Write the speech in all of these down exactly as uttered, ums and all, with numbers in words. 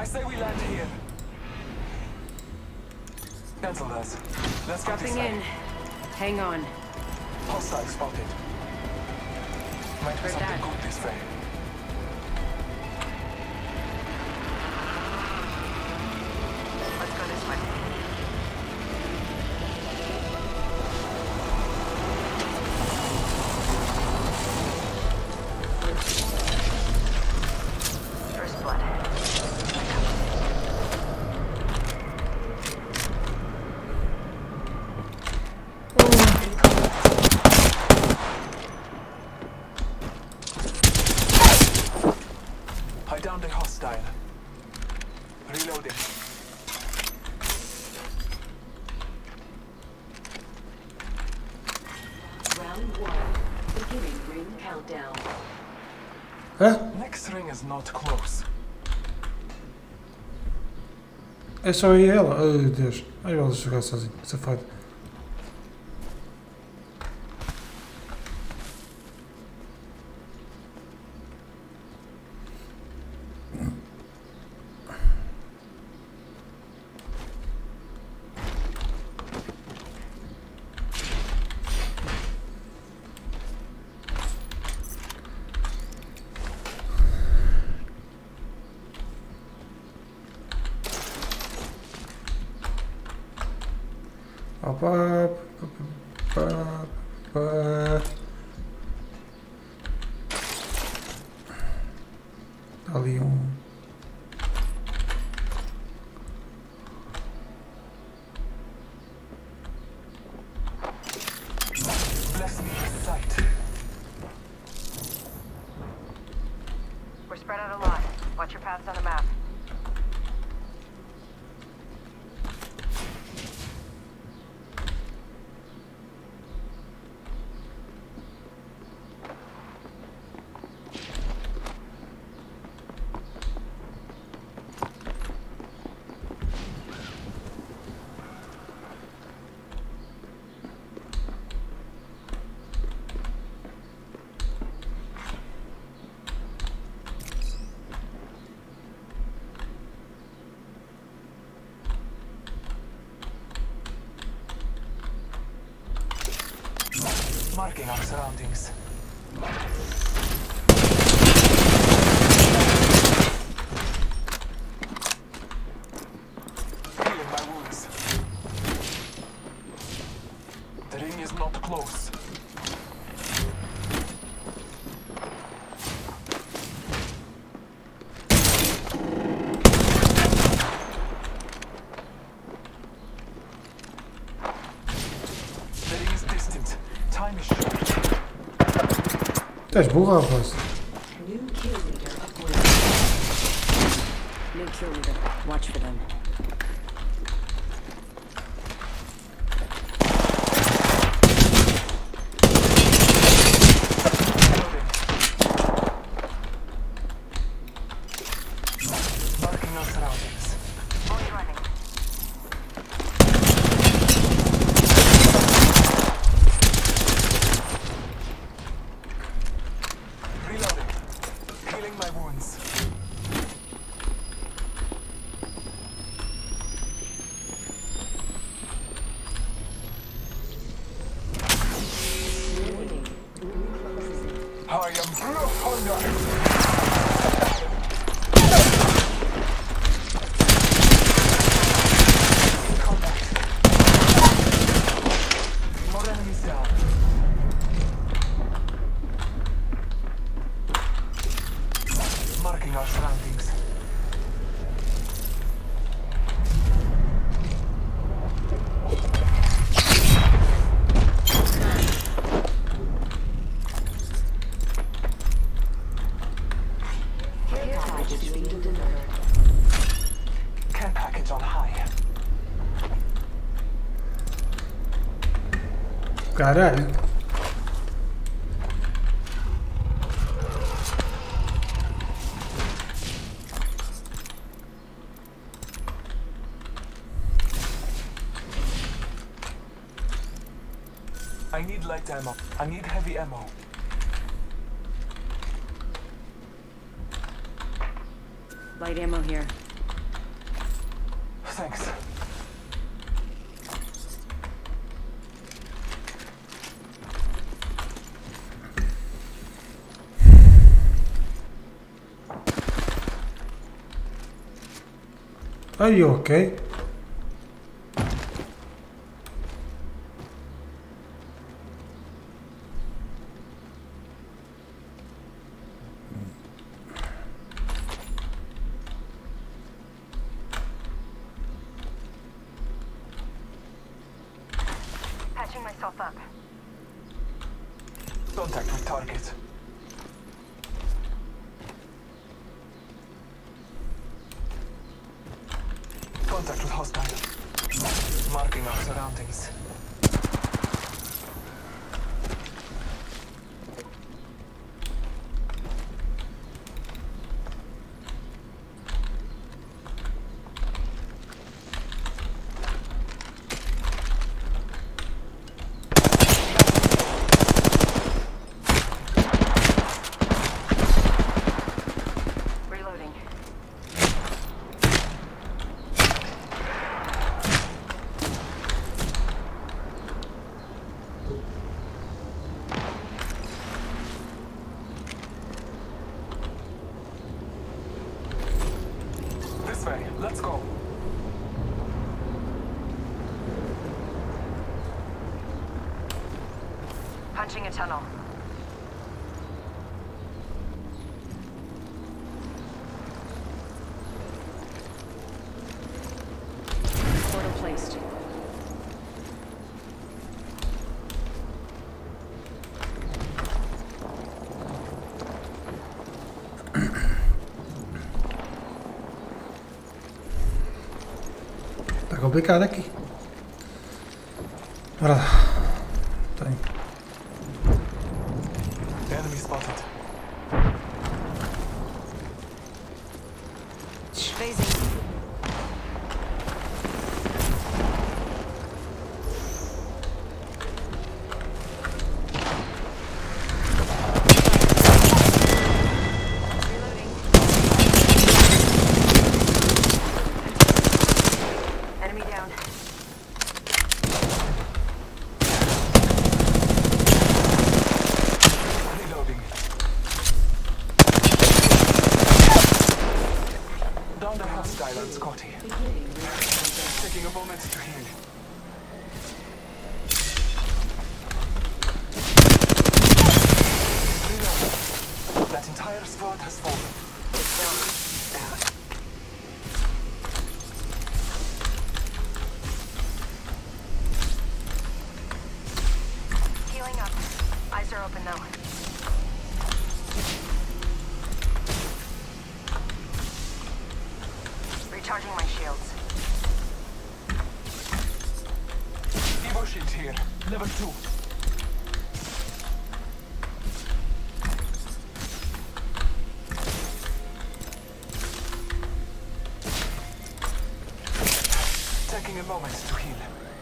say we land here. Cancel that. Let's get this in. Hang on. Hostile spotted. Might be something good this way. Let's go this way. First blood. I downed a hostile. Reloading. Round one. Beginning ring countdown. Hä? Next ring is not close. É só aí ela? Oh Deus. Ai, ela jogar sozinho. Safado. Opa, pá, pá. Ali um. Bless me with sight. We're spread out a lot. Watch your paths on the map. Marking our surroundings. Healing my wounds. The ring is not close. The ring is distant. Time is short. Estás burra, rapaz? New kill leader upgrade. New kill leader. Watch for them. Marking our surroundings. Boys running. Reloading. Healing my wounds. I am Blue Hunter. More enemies down. Marking our surroundings. Care package being delivered. Care package on high. Caralho. I need light ammo. I need heavy ammo. Light ammo here. thanks. Are you okay? Patching myself up. Contact with target. Contact with hostile. Marking our surroundings. Reloading. This way. Let's go. Punching a tunnel. Portal placed. Tá complicado aqui. Bora lá. Tem. Enemy spotted. Phasing. Reloading. Enemy down. Reloading. Down the hostile on Scotty. Taking a moment to heal. Reloading. That entire squad has fallen. Healing up. Eyes are open though. Recharging my shields. Evo shield here. Level two. Taking a moment to heal.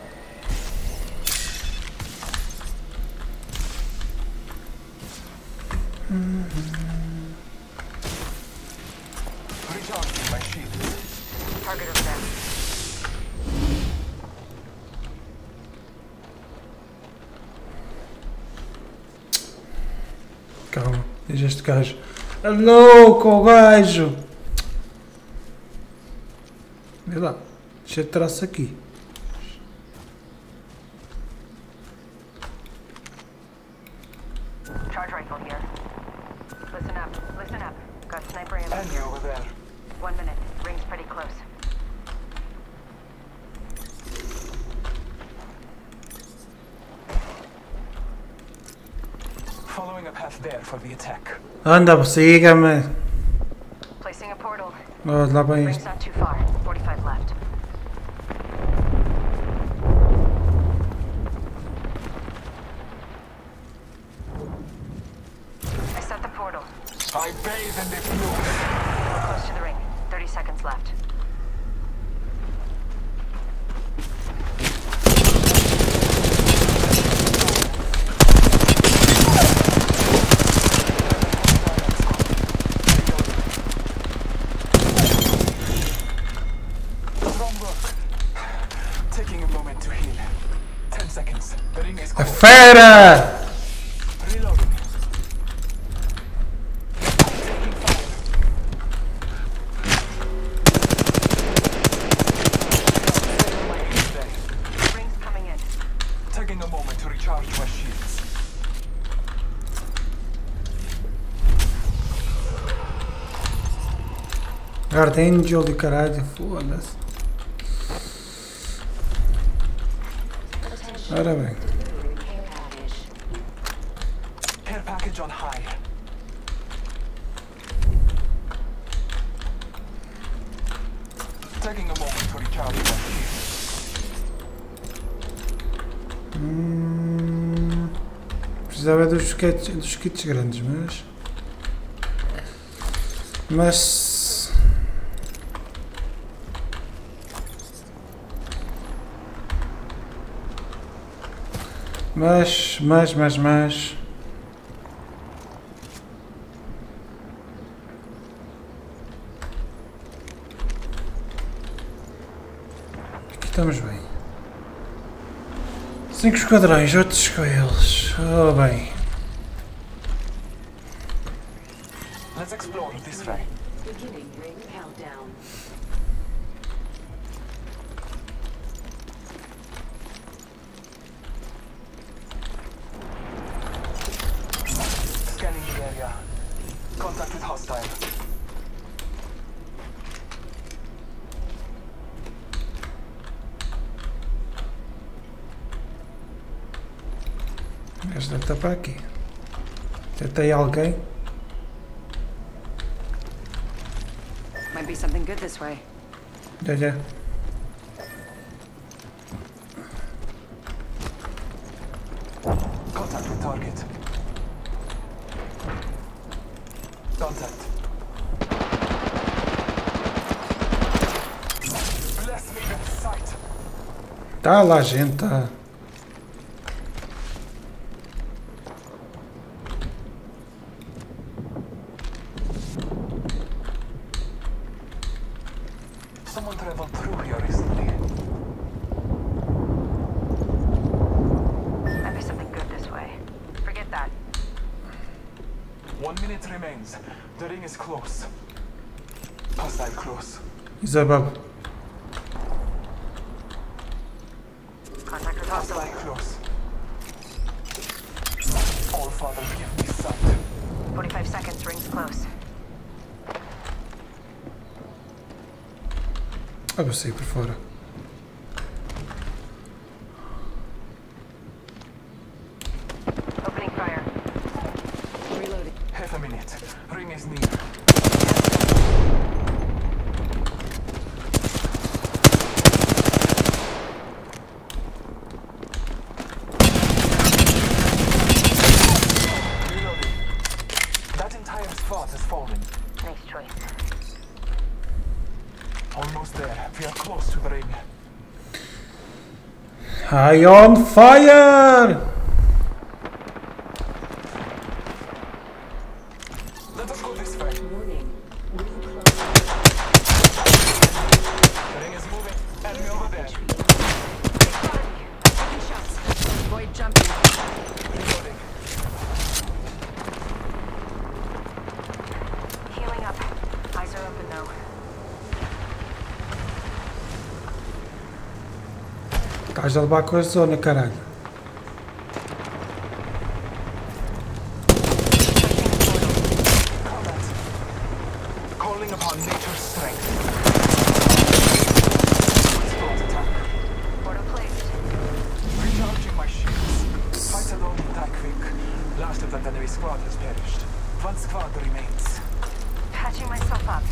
Recharging my shield. Target over there. Calma, diz este gajo. É louco o gajo! Vê lá, deixa de traço aqui. Charge rifle here. Listen up. Listen up. Got sniper ammo Enemy here. over there. One minute. Ring's pretty close. Following a path there for the attack. Anda, siga-me. Placing a portal. Oh, lá bem Ring's isto. not too far. forty-five left. I set the portal. I bathe in the fumes. We're close to the ring. thirty seconds left. moment to heal. Ten seconds. The ring is A close. fera! Reloading. Taking fire. Rings coming in. Taking a moment to recharge my shields. Guard Angel de caralho, foda-se. Ora bem. Care package on high. Taking a moment to recharge my shields. Hum, precisava dos kits, dos kits grandes, mas. Mas. Mas, mas, mas, mas. Aqui estamos bem. Cinco esquadrões, outros com eles. Oh, bem. Let's explore this way. Beginning ring countdown. Scanning the area. Contact with hostile. Este deve estar para aqui. Tentei alguém. Might be something good this way. Já, já. Contact with target. Contact. Bless me with sight. Tá lá, gente, tá. Someone traveled through here recently. Might be something good this way. Forget that. One minute remains. The ring is close. Hostile close. Isabel. Contact with hostile. Hostile close. All Father, give me sight. forty-five seconds, rings close. Ah, vou sair por fora. Opening fire. Reloading. Half a minute. Ring is near. Reloading. That entire spot has fallen. Nice choice. Almost there. We are close to the ring. High on fire! Let us go this way. Warning. Ring close. The ring is moving. Enemy over there. Taking shots. Avoid jumping. Reloading. Healing up. Eyes are open though. Estás a levar com a zona, caralho. Combat. Calling upon nature's strength. Explode attack. Portal placed. Recharging my shields. Fight alone in die quick. Last of that enemy squad has perished. One squad remains. Patching myself up.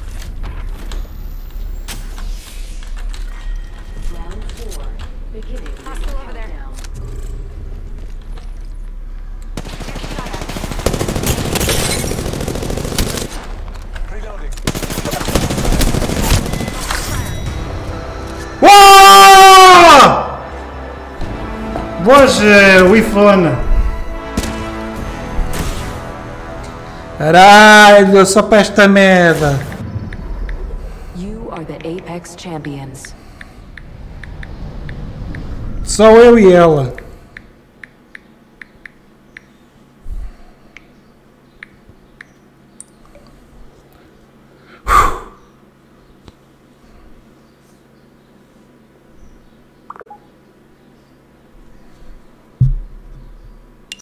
Round four. Beginning ring Hostile over there. countdown. Reloading. Uau! Boże, Wi-Fi. Caralho, só para esta merda. You are the Apex champions. Só eu e ela.